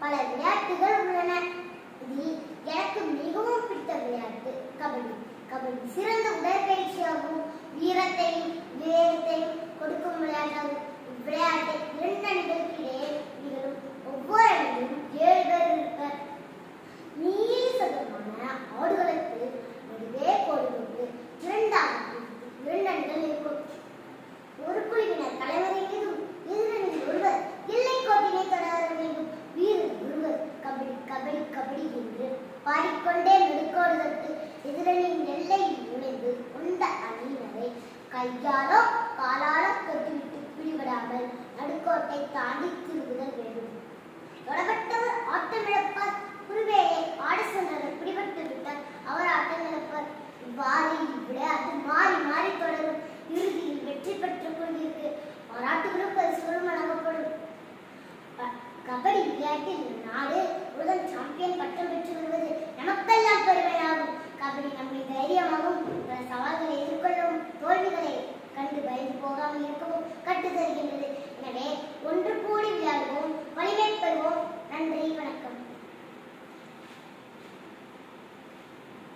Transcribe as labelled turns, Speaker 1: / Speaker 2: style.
Speaker 1: பல விளையாட்டுகள் உள்ளன. இதில் எனக்கு மிகவும் பிடித்த விளையாட்டு கபடி. கபடி சிறந்த உடற்பயிற்சியாகவும் வீரத்தையும் விவேகத்தையும் கொடுக்கும் விளையாட்டாகும். இவ்விளையாட்டை 2 அணிகளுக்கு இடையே நிகழும். ஒவ்வொரு அணியிலும் 7 பேர் இருப்பர். நீல சதுரமான ஆடுகளுக்கு நடுவே கோடு போட்டு 2 அணிகள் இருக்கும். ஒரு குழுவினர் தலைவரை மீதும் எதிரணியில் ஒருவர் எல்லை கோட்டினை தொடர வேண்டும். வீரர் ஒருவர் கபடி கபடி கபடி என்று பாடிக்கொண்டே நடுக்கோடு தொட்டு எதிரணியின் எல்லையில் நுழைந்து கொண்ட அணியினரை கையாலோ காலாலோ தொட்டுவிட்டு பிடிபடாமல் நடுக்கோட்டை தாண்டி திரும்புதல் வேண்டும். தொடப்பட்டவர் ஆட்டமிழப்பார். ஒருவேளை ஆட சென்றவர் பிடிபட்டு விட்டால் அவர் ஆட்டமிழப்பார். இவ்வாறு இவ்விளையாட்டு மாறி மாறி தொடரும். இறுதியில் வெற்றி பெற்றுக் கொண்டிருக்கு பாராட்டுகளும் பரிசுகளும் வழங்கப்படும். கபடி விளையாட்டில் நாடு உலக சாம்பியன் பட்டம் பெற்று வருவது நமக்கெல்லாம் பெருமையாகும். கபடி நம்மை தைரியமாகவும் பல சவால்களை எதிர்கொள்ளவும் தோல்விகளை கண்டு பயந்து போகாமல் இருக்கவும் கற்றுத் தருகின்றது. எனவே ஒன்று கூடி விளையாடுவோம், வலிமை பெறுவோம்.